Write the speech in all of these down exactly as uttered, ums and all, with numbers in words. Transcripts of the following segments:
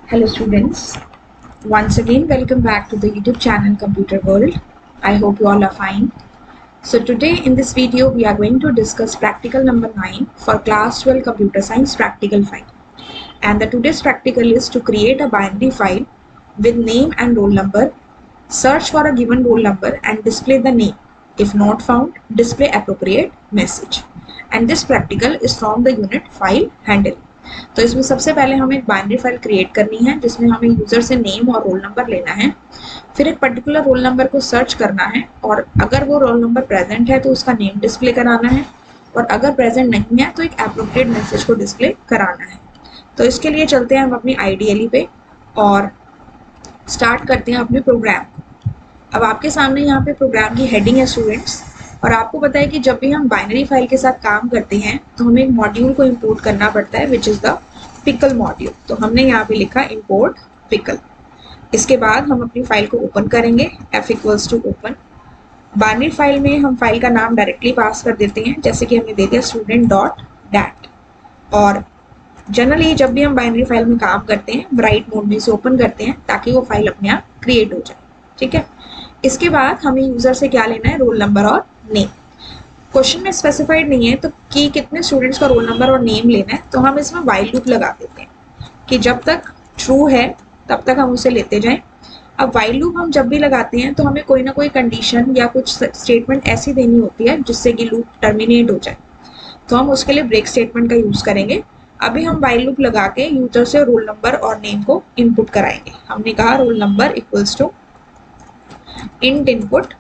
Hello students, once again welcome back to the YouTube channel Computer World. I hope you all are fine. So today in this video we are going to discuss practical number nine for class twelve computer science practical file. And the today's practical is to create a binary file with name and roll number, search for a given roll number and display the name. If not found, display appropriate message. And this practical is from the unit file handling. तो इसमें सबसे पहले हमें एक binary file create करनी है जिसमें हमें यूजर से नेम और रोल नंबर लेना है, फिर एक पर्टिकुलर रोल नंबर को सर्च करना है और अगर वो रोल नंबर प्रेजेंट है तो उसका नेम डिस्प्ले कराना है और अगर प्रेजेंट नहीं है तो एक एप्रोप्रिएट मैसेज को डिस्प्ले कराना है। तो इसके लिए चलते हैं हम अपनी आईडीएलई पे और स्टार्ट करते हैं अपने प्रोग्राम को। अब आपके सामने यहाँ पे प्रोग्राम की हेडिंग है स्टूडेंट्स, और आपको पता है कि जब भी हम बाइनरी फाइल के साथ काम करते हैं तो हमें एक मॉड्यूल को इंपोर्ट करना पड़ता है which is the pickle module. तो हमने यहाँ पे लिखा इंपोर्ट पिकल। इसके बाद हम अपनी फाइल को ओपन करेंगे, F equals to open. Binary file में हम फाइल का नाम डायरेक्टली पास कर देते हैं, जैसे कि हमने दे दिया स्टूडेंट डॉट डैट। और जनरली जब भी हम बाइनरी फाइल में काम करते हैं ब्राइट मोड में से ओपन करते हैं ताकि वो फाइल अपने आप क्रिएट हो जाए। ठीक है, इसके बाद हमें यूजर से क्या लेना है, रोल नंबर और नेम। क्वेश्चन में स्पेसिफाइड नहीं है तो कि कितने स्टूडेंट्स का रोल नंबर और नेम लेना है, तो हम इसमें व्हाइल लूप लगा देते हैं कि जब तक ट्रू है तब तक हम उसे लेते जाएं। अब व्हाइल लूप हम जब भी लगाते हैं तो हमें कोई ना कोई कंडीशन या कुछ स्टेटमेंट ऐसी देनी होती है जिससे कि लूप टर्मिनेट हो जाए, तो हम उसके लिए ब्रेक स्टेटमेंट का यूज करेंगे। अभी हम व्हाइल लूप लगा के यूजर से रोल नंबर और नेम को इनपुट कराएंगे। हमने कहा roll number equals to int input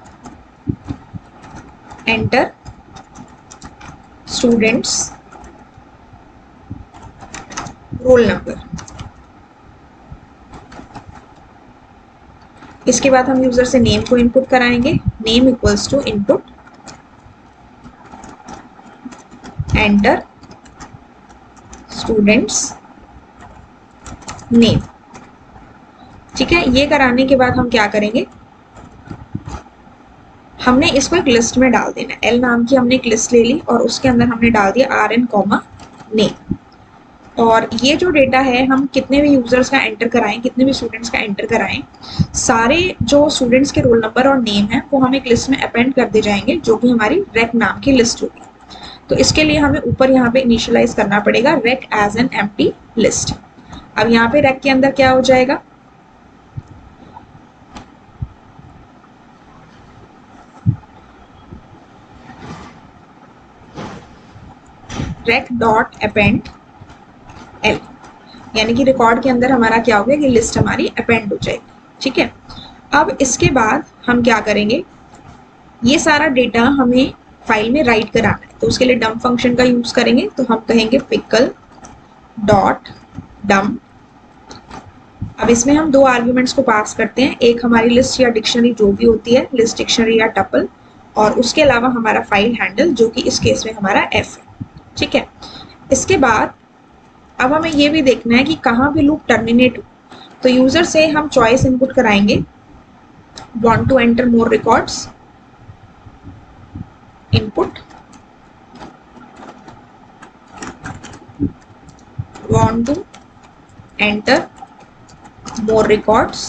enter students roll number. इसके बाद हम यूजर से नेम को इनपुट कराएंगे, name equals to input enter students name. ठीक है, ये कराने के बाद हम क्या करेंगे, हमने इसको एक लिस्ट में डाल देना है। एल नाम की हमने एक लिस्ट ले ली और उसके अंदर हमने डाल दिया आर एन कॉमा नेम। और ये जो डेटा है हम कितने भी यूजर्स का एंटर कराएं, कितने भी स्टूडेंट्स का एंटर कराएं, सारे जो स्टूडेंट्स के रोल नंबर और नेम है वो हम एक लिस्ट में अपेंड करते जाएंगे जो कि हमारी रेक नाम की लिस्ट होगी। तो इसके लिए हमें ऊपर यहाँ पे इनिशियलाइज करना पड़ेगा rec as an empty list. अब यहाँ पे रेक के अंदर क्या हो जाएगा, रेक डॉट अपेंड एल, यानी कि रिकॉर्ड के अंदर हमारा क्या हो गया कि लिस्ट हमारी अपेंड हो जाएगी। ठीक है, अब इसके बाद हम क्या करेंगे, ये सारा डेटा हमें फाइल में राइट कराना है, तो उसके लिए डम्प फंक्शन का यूज करेंगे। तो हम कहेंगे पिकल डॉट डम्प। अब इसमें हम दो आर्ग्यूमेंट्स को पास करते हैं, एक हमारी लिस्ट या डिक्शनरी जो भी होती है, लिस्ट डिक्शनरी या टपल, और उसके अलावा हमारा फाइल हैंडल जो कि इस केस में हमारा एफ है। ठीक है, इसके बाद अब हमें ये भी देखना है कि कहाँ पे लूप टर्मिनेट हो, तो यूजर से हम चॉइस इनपुट कराएंगे, want to enter more records input, want to enter more records.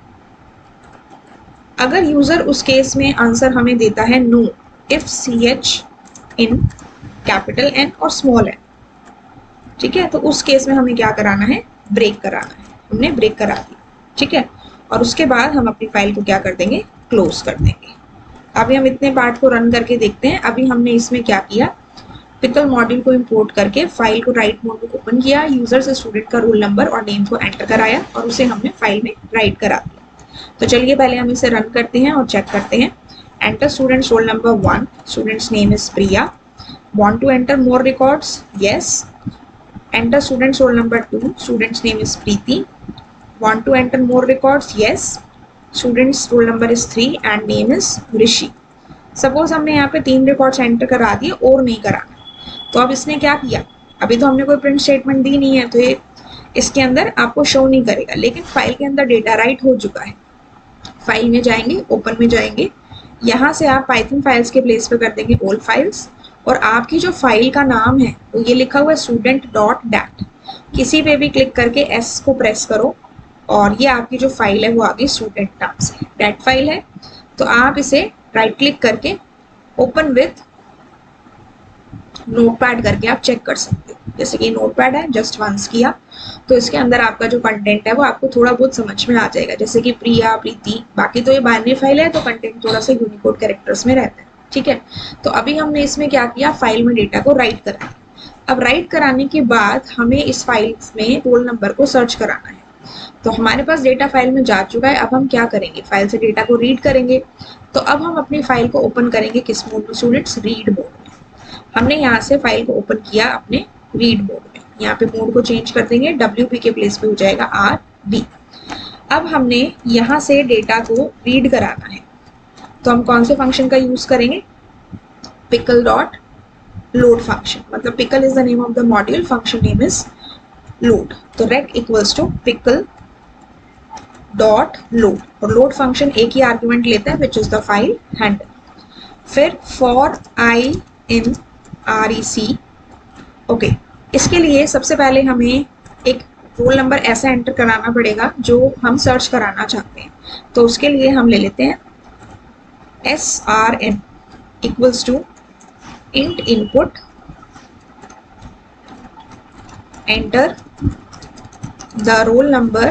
अगर यूजर उस केस में आंसर हमें देता है no if C H in capital N और स्मॉल एन, ठीक है, तो उस केस में हमें क्या कराना है, ब्रेक कराना है। हमने ब्रेक करा दिया। ठीक है, और उसके बाद हम अपनी फाइल को क्या कर देंगे, क्लोज कर देंगे। अभी हम इतने पार्ट को रन करके देखते हैं। अभी हमने इसमें क्या किया, पिकल मॉड्यूल को इंपोर्ट करके फाइल को राइट मोड में ओपन किया, यूजर से स्टूडेंट का रोल नंबर और नेम को एंटर कराया और उसे हमने फाइल में राइट करा दिया। तो चलिए पहले हम इसे रन करते हैं और चेक करते हैं। Enter students roll number one, students name is Priya. Want to enter more records? Yes. Enter student's roll number two. Student's name is Preeti. Want to enter more records? Yes. Student's roll number is three and name is Rishi. Suppose हमने यहाँ पे तीन records enter करा दिए और नहीं कराना, तो अब इसने क्या किया, अभी तो हमने कोई प्रिंट स्टेटमेंट दी नहीं है तो ये इसके अंदर आपको शो नहीं करेगा, लेकिन फाइल के अंदर डेटा राइट हो चुका है। फाइल में जाएंगे, ओपन में जाएंगे, यहाँ से आप पाइथन फाइल्स के प्लेस पे कर देंगे ओल्ड फाइल्स, और आपकी जो फाइल का नाम है वो ये लिखा हुआ है स्टूडेंट डॉट डैट। किसी पे भी क्लिक करके एस को प्रेस करो और ये आपकी जो फाइल है वो आ गई स्टूडेंट नाम से, डेट फाइल है। तो आप इसे राइट क्लिक करके ओपन विथ नोटपैड करके आप चेक कर सकते हो। जैसे कि नोटपैड है, जस्ट वंस किया तो इसके अंदर आपका जो कंटेंट है वो आपको थोड़ा बहुत समझ में आ जाएगा, जैसे कि प्रिया, प्रीति। बाकी तो ये बाइनरी फाइल है तो कंटेंट थोड़ा सा यूनिकोड कैरेक्टर्स में रहता है, ठीक है। तो अभी हमने इसमें क्या किया, फाइल में डेटा को राइट करा। अब राइट कराने के बाद हमें इस फाइल में रोल नंबर को सर्च कराना है। तो हमारे पास डेटा फाइल में जा चुका है। अब हम क्या करेंगे, फाइल से डेटा को रीड करेंगे। तो अब हम अपनी फाइल को ओपन करेंगे किस मोड में स्टूडेंट्स, रीड मोड में। हमने यहाँ से फाइल को ओपन किया अपने रीड मोड में। यहाँ पे मोड को चेंज कर देंगे, डब्ल्यू पी के प्लेस पे हो जाएगा आर बी। अब हमने यहाँ से डेटा को रीड कराना है तो हम कौन से फंक्शन का यूज करेंगे, पिकल डॉट लोड फंक्शन। मतलब pickle is the name of the module, function name is load. तो rec equals to pickle dot load, और लोड फंक्शन एक ही आर्ग्यूमेंट लेता है which is the file handle. फिर for I in R E C, okay. इसके लिए सबसे पहले हमें एक रोल नंबर ऐसा एंटर कराना पड़ेगा जो हम सर्च कराना चाहते हैं। तो उसके लिए हम ले लेते हैं S R N equals to int input enter the roll number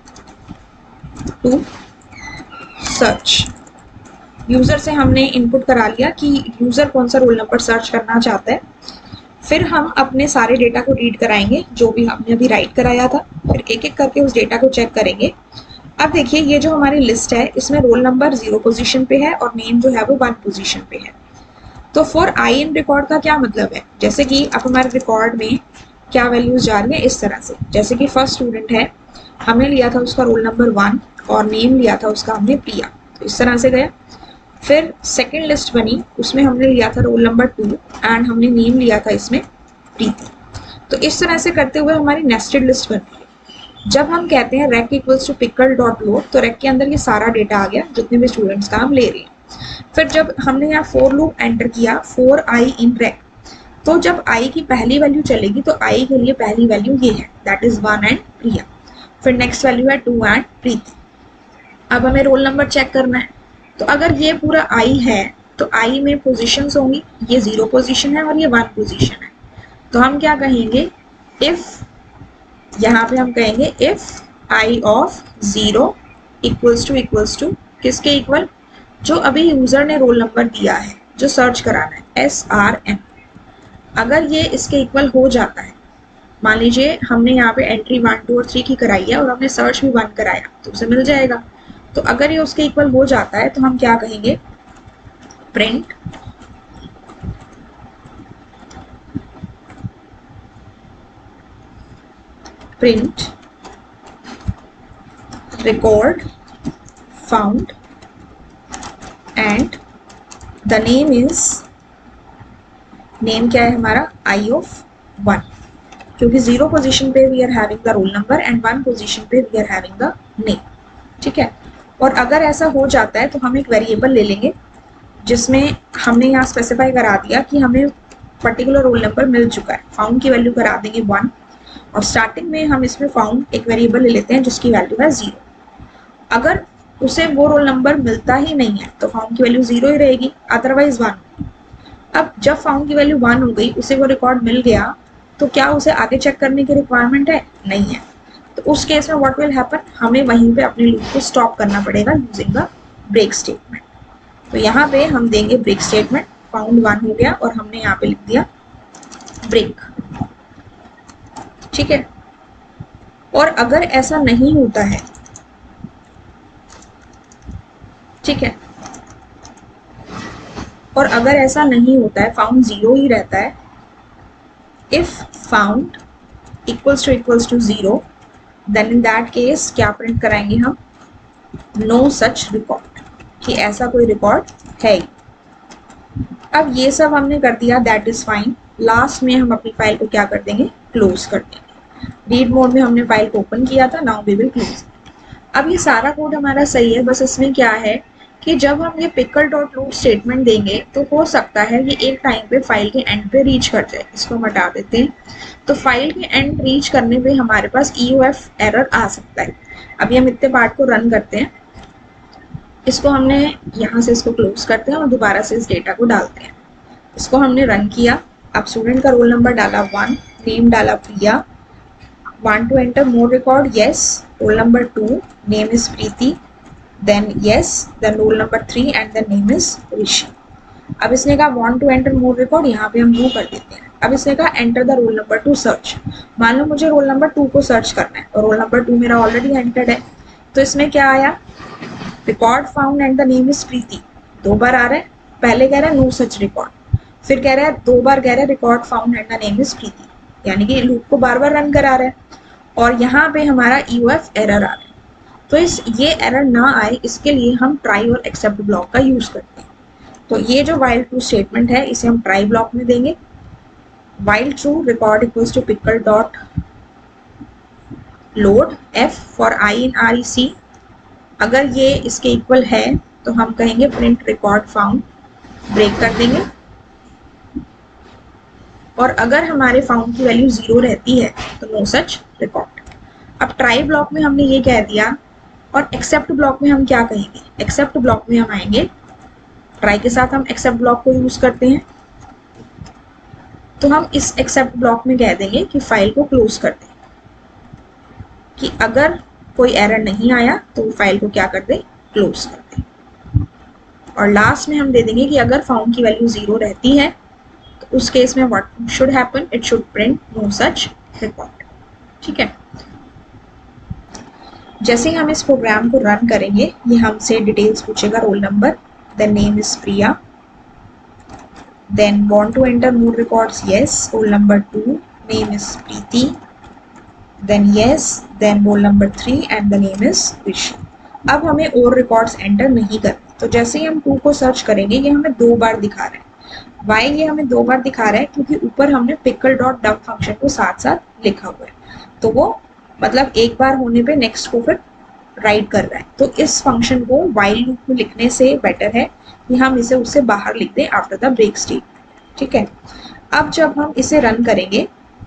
to search. यूजर से हमने इनपुट करा लिया कि यूजर कौन सा रोल नंबर सर्च करना चाहता है। फिर हम अपने सारे डेटा को रीड कराएंगे जो भी हमने अभी राइट कराया था। फिर एक एक करके उस डेटा को चेक करेंगे। अब देखिए ये जो हमारी लिस्ट है इसमें रोल नंबर जीरो पोजीशन पे है और नेम जो है वो वन पोजीशन पे है। तो फॉर आई इन रिकॉर्ड का क्या मतलब है, जैसे कि अब हमारे रिकॉर्ड में क्या वैल्यूज जा रही है इस तरह से। जैसे कि फर्स्ट स्टूडेंट है, हमने लिया था उसका रोल नंबर वन और नेम लिया था उसका हमने प्रिया, तो इस तरह से गया। फिर सेकेंड लिस्ट बनी, उसमें हमने लिया था रोल नंबर टू एंड हमने नेम लिया था इसमें प्रीति। तो इस तरह से करते हुए हमारी नेस्टेड लिस्ट बन रही है। जब हम कहते हैं rec equals to pickle dot load, तो रैक के अंदर ये सारा डेटा आ गया जितने भी स्टूडेंट्स का हम ले रहे हैं। फिर जब हमने यहाँ फोर लूप एंटर किया, फोर आई इन रैक, तो जब आई की पहली वैल्यू चलेगी तो आई के लिए पहली वैल्यू ये है, that is one and Priya. फिर नेक्स्ट वैल्यू है टू एंड प्रीति। अब हमें रोल नंबर चेक करना है। तो अगर ये पूरा आई है तो आई में पोजीशंस होंगी, ये जीरो पोजीशन है और ये वन पोजीशन है। तो हम क्या कहेंगे, इफ, यहाँ पे हम कहेंगे if I of zero equals to equals to किसके इक्वल, जो अभी यूजर ने रोल नंबर दिया है जो सर्च कराना है, एस आर एन। अगर ये इसके इक्वल हो जाता है, मान लीजिए हमने यहाँ पे एंट्री वन टू और थ्री की कराई है और हमने सर्च भी वन कराया तो उसे मिल जाएगा। तो अगर ये उसके इक्वल हो जाता है तो हम क्या कहेंगे, print print record found and the name is, name क्या है हमारा, आई ऑफ वन, क्योंकि जीरो पोजीशन पे we are having the roll number and one position पे we are having the name, ठीक है। और अगर ऐसा हो जाता है तो हम एक वेरिएबल ले लेंगे जिसमें हमने यहाँ स्पेसिफाई करा दिया कि हमें पर्टिकुलर रोल नंबर मिल चुका है। फाउंड की वैल्यू करा देंगे वन और स्टार्टिंग में हम इसमें फाउंड एक वेरिएबल ले लेते हैं जिसकी वैल्यू है जीरो। अगर उसे वो रोल नंबर मिलता ही नहीं है तो फाउंड की वैल्यू जीरो ही रहेगी, अदरवाइज वन। अब जब फाउंड की वैल्यू वन हो गई, उसे वो रिकॉर्ड मिल गया, तो क्या उसे आगे चेक करने की रिक्वायरमेंट है, नहीं है। तो उस केस में व्हाट विल हैपन, हमें वहीं पे अपने लूप को स्टॉप करना पड़ेगा यूजिंग द ब्रेक स्टेटमेंट। तो यहाँ पे हम देंगे ब्रेक स्टेटमेंट, फाउंड वन हो गया और हमने यहाँ पे लिख दिया ब्रेक, ठीक है। और अगर ऐसा नहीं होता है, ठीक है, और अगर ऐसा नहीं होता है, फाउंड जीरो ही रहता है, if found equals to equals to zero, then in that case क्या प्रिंट कराएंगे हम, नो सच रिकॉर्ड, कि ऐसा कोई रिकॉर्ड है ही। अब ये सब हमने कर दिया, दैट इज फाइन। लास्ट में हम अपनी फाइल को क्या कर देंगे, क्लोज कर देंगे। रीड मोड में हमने फाइल को ओपन किया था, नाउ वी विल क्लोज। अब ये सारा कोड हमारा सही है, बस इसमें क्या है कि जब हम ये पिकल डॉट लोड स्टेटमेंट देंगे तो हो सकता है ये एक टाइम पे फाइल के एंड पे रीच कर जाए। इसको हम हटा देते हैं। तो फाइल के एंड रीच करने पे हमारे पास ई ओ एफ एरर आ सकता है। अभी हम इतने पार्ट को रन करते हैं। इसको हमने यहाँ से इसको क्लोज करते हैं और दोबारा से इस डेटा को डालते हैं। इसको हमने रन किया। अब स्टूडेंट का रोल नंबर डाला वन, नेम डाला Priya, want to enter more record, yes, roll number two, name is Preeti, then yes, then roll number three and the name is Rishi. अब इसने कहा want to enter more record, यहाँ पे हम no कर देते हैं। अब इसने कहा enter the roll number to search। मान लो मुझे रोल नंबर टू को सर्च करना है और रोल नंबर टू मेरा ऑलरेडी एंटर्ड है। तो इसमें क्या आया, record found and the name is Preeti, दो बार आ रहा है। पहले कह रहा है नो सच रिकॉर्ड, फिर कह रहा है दो बार कह रहा है record found and the name is Preeti, यानी कि लूप को बार बार रन करा रहा है। और यहाँ पे हमारा ई ओ एफ एरर आ रहा है। तो इस ये एरर ना आए इसके लिए हम ट्राई और एक्सेप्ट ब्लॉक का यूज करते हैं। तो ये जो वाइल ट्रू स्टेटमेंट है इसे हम ट्राई ब्लॉक में देंगे। While true record equals to pickle dot load F for I in R E C. अगर ये इसके इक्वल है तो हम कहेंगे प्रिंट रिकॉर्ड फाउंड, ब्रेक कर देंगे। और अगर हमारे फाउंड की वैल्यू जीरो रहती है तो नो सच रिकॉर्ड। अब ट्राई ब्लॉक में हमने ये कह दिया और एक्सेप्ट ब्लॉक में हम क्या कहेंगे, एक्सेप्ट ब्लॉक में हम आएंगे, ट्राई के साथ हम एक्सेप्ट ब्लॉक को यूज करते हैं। तो हम इस एक्सेप्ट ब्लॉक में कह देंगे कि फाइल को क्लोज कर दें, कि अगर कोई एरर नहीं आया तो फाइल को क्या कर दे, क्लोज कर दे। और लास्ट में हम दे देंगे कि अगर फाउंड की वैल्यू जीरो रहती है तो उस केस में what should happen, it should print no such record. ठीक है। जैसे ही हम इस प्रोग्राम को रन करेंगे ये हमसे डिटेल्स पूछेगा, roll number, then name is Priya, then want to enter more records, yes, roll number two, name is Preeti, then yes, then roll number three and the name is Rishi. अब हमें और रिकॉर्ड्स एंटर नहीं करने। तो जैसे ही हम टू को सर्च करेंगे ये हमें दो बार दिखा रहा है। वाई ये हमें दो बार दिखा रहा है क्योंकि ऊपर हमने पिकल डॉट डब फंक्शन को साथ साथ लिखा हुआ है। तो वो मतलब एक बार होने पे नेक्स्ट को फिर राइट कर रहा है। तो इस फंक्शन को वाइल लूप में लिखने से बेटर है कि हम इसे उससे बाहर लिख दें आफ्टर द ब्रेक स्टेटमेंट। ठीक है। अब जब हम इसे रन करेंगे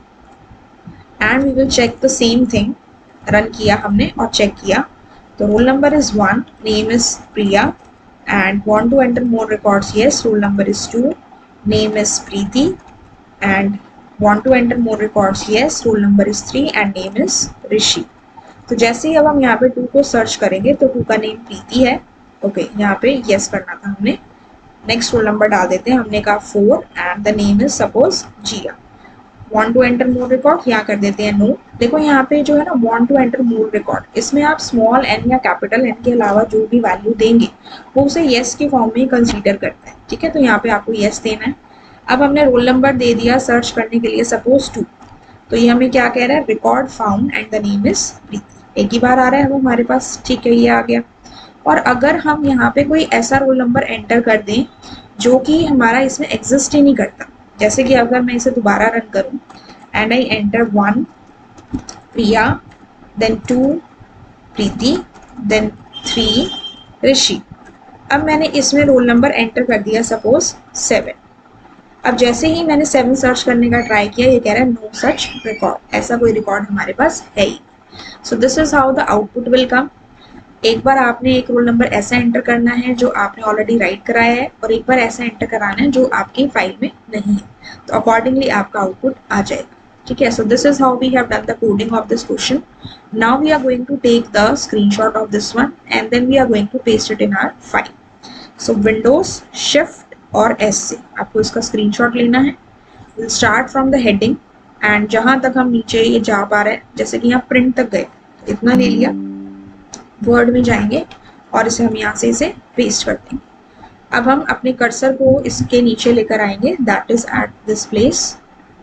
and we will check the same thing, run किया हमने और चेक किया, तो roll number is one, name is Priya and want to enter more records, yes, roll number is two, name is Preeti and want to enter more records, yes, roll number is three and name is Rishi। तो जैसे ही अब हम यहाँ पे to को search करेंगे तो to का नेम प्रीति है। ओके okay, यहाँ पे yes करना था हमने। नेक्स्ट रोल नंबर डाल देते हैं, हमने कहा four and the name is suppose Jiya. want to enter more record यहाँ कर देते हैं नो। देखो यहाँ पे जो है ना want to enter more record, इसमें आप स्मॉल एन या कैपिटल एन के अलावा जो भी वैल्यू देंगे वो उसे येस के फॉर्म में कंसीडर करता है। ठीक है। तो यहाँ पे आपको येस देना है। अब हमने रोल नंबर दे दिया सर्च करने के लिए सपोज टू, तो ये हमें क्या कह रहा है, record found and the name is Preeti. एक ही बार आ रहा है अब हमारे पास। ठीक है, ये आ गया। और अगर हम यहाँ पे कोई ऐसा रोल नंबर एंटर कर दें जो कि हमारा इसमें एग्जिस्ट ही नहीं करता, जैसे कि अगर मैं इसे दोबारा रन करूं and I enter one Priya, then two Preeti, then three Rishi. अब मैंने इसमें रोल नंबर एंटर कर दिया सपोज सेवन। अब जैसे ही मैंने सेवन सर्च करने का ट्राई किया ये कह रहा है नो सच रिकॉर्ड, ऐसा कोई रिकॉर्ड हमारे पास है ही। So this is how the output will come. एक बार आपने एक रोल नंबर ऐसा एंटर करना है जो आपने ऑलरेडी राइट कराया है और एक बार ऐसा एंटर कराना है जो आपकी फाइल में नहीं है, तो अकॉर्डिंगली आपका आउटपुट आ जाएगा। ठीक है। So this is how we have done the coding of this question. Now we are going to take the screenshot of this one and then we are going to paste it in our file. So windows shift और S से आपको इसका screenshot लेना है। Will start from the heading and जहां तक हम नीचे ये जा पा रहे हैं, जैसे कि यहाँ प्रिंट तक गए, इतना ले लिया। वर्ड में जाएंगे और इसे हम यहाँ से इसे पेस्ट कर देंगे। अब हम अपने कर्सर को इसके नीचे लेकर आएंगे, that is at this place.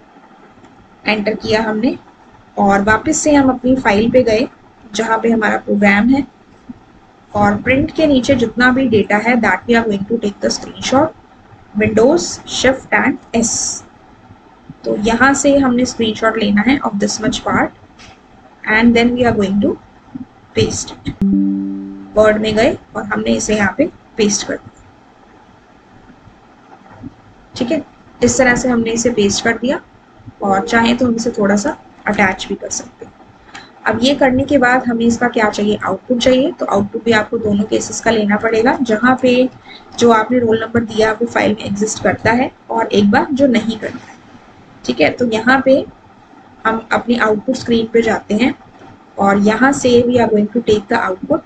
Enter किया हमने और वापस से हम अपनी फाइल पे गए जहाँ पे हमारा प्रोग्राम है और प्रिंट के नीचे जितना भी डेटा है that we are going to take the screenshot. Windows shift and S, तो यहाँ से हमने स्क्रीनशॉट लेना है of this much part and then we are going to paste it. Word में गए और हमने इसे यहाँ पे पेस्ट कर दिया। ठीक है, इस तरह से हमने इसे पेस्ट कर दिया और चाहे तो हम इसे थोड़ा सा अटैच भी कर सकते हैं। अब ये करने के बाद हमें इसका क्या चाहिए, आउटपुट चाहिए। तो आउटपुट भी आपको दोनों केसेस का लेना पड़ेगा, जहाँ पे जो आपने रोल नंबर दिया वो फाइल में एग्जिस्ट करता है और एक बार जो नहीं करता है। ठीक है, तो यहाँ पे हम अपनी आउटपुट स्क्रीन पे जाते हैं और यहाँ से we are going to take the output.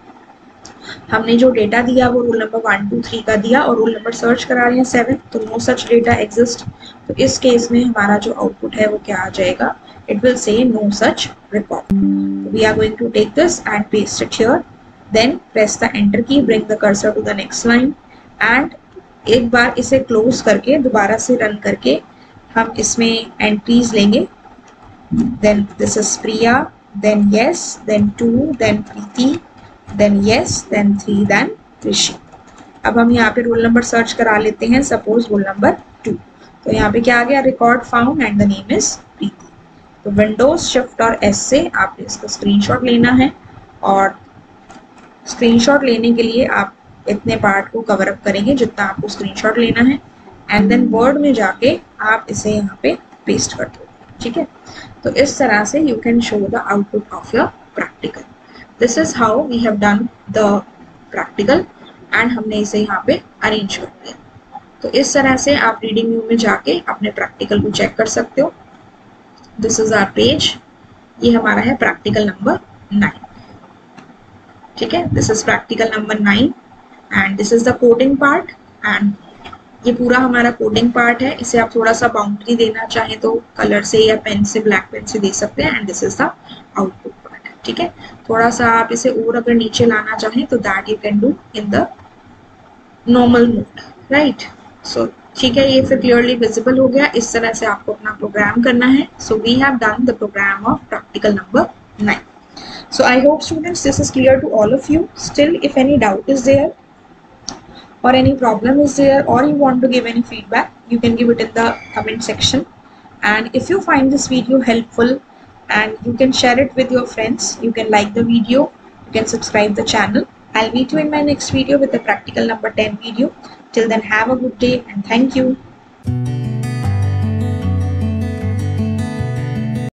हमने जो डेटा दिया वो roll number one two three का दिया और रोल नंबर सर्च करा रहे हैं सेवन, तो नो सच डेटा एग्जिस्ट। तो इस केस में हमारा जो आउटपुट है वो क्या आ जाएगा, it will say no such record. We are going to take this and paste it here. Then press the enter key, bring the cursor to the next line and एक बार इसे close करके दोबारा से run करके हम इसमें entries लेंगे। Then this is Priya, then yes, then two, then Preeti, then yes, then three, then Rishi. अब हम यहाँ पे रोल नंबर सर्च करा लेते हैं, सपोज रोल नंबर टू। तो यहाँ पे क्या आ गया, record found and the name is Preeti. तो विंडोज शिफ्ट और एस से आपने इसका स्क्रीनशॉट लेना है और स्क्रीनशॉट लेने के लिए आप इतने पार्ट को कवर अप करेंगे जितना आपको स्क्रीनशॉट लेना है एंड देन वर्ड में जाके आप इसे यहाँ पे पेस्ट कर दो। ठीक है, तो इस तरह से you can show the output of your practical. This is how we have done the practical and हमने इसे यहाँ पे अरेंज कर दिया। तो इस तरह से आप रीडिंग व्यू में जाके अपने प्रैक्टिकल को चेक कर सकते हो। दिस इज आवर पेज, ये हमारा है प्रैक्टिकल नंबर नाइन। ठीक है, this is practical number nine and this is the coding part and ये पूरा हमारा कोडिंग पार्ट है। इसे आप थोड़ा सा बाउंड्री देना चाहें तो कलर से या पेन से, ब्लैक पेन से दे सकते हैं and this is the output part. ठीक है, थोड़ा सा आप इसे और अगर नीचे लाना चाहें तो that you can do in the normal mode, right. So ठीक है, ये फिर क्लियरली विजिबल हो गया। इस तरह से आपको अपना प्रोग्राम करना है। So we have done the program of practical number nine. So I hope students this is clear to all of you. Still if any doubt is there or any problem is there or you want to give any feedback, you can give it in the comment section. And if you find this video helpful and you can share it with your friends, you can like the video, you can subscribe the channel. I'll meet you in my next video with the practical number ten video. Till then, have a good day and thank you.